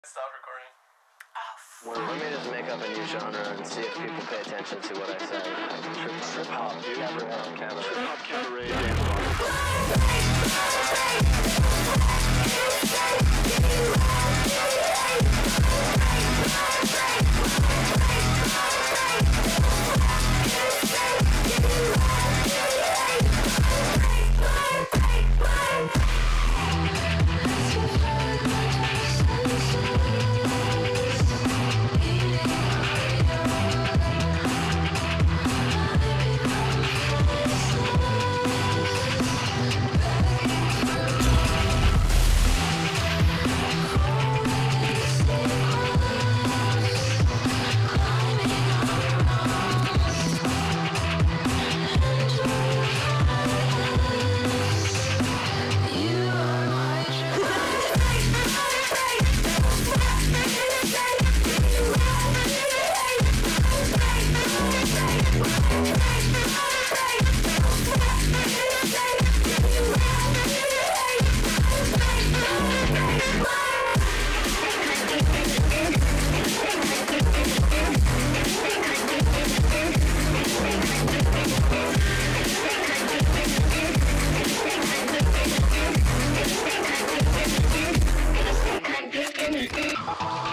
Stop recording. Well, let me just make up a new genre and see if people pay attention to what I say. Trip hop, dude. Cabaret, cabaret. Trip hop, cabaret, Can't